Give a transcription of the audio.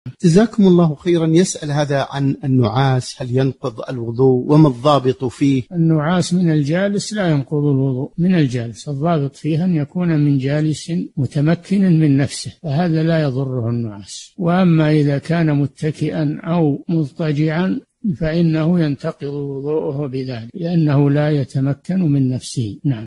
جزاكم الله خيرا. يسأل هذا عن النعاس، هل ينقض الوضوء وما الضابط فيه؟ النعاس من الجالس لا ينقض الوضوء، من الجالس، الضابط فيه أن يكون من جالس متمكن من نفسه، فهذا لا يضره النعاس. وأما إذا كان متكئا أو مضطجعا فإنه ينتقض وضوءه بذلك، لأنه لا يتمكن من نفسه. نعم.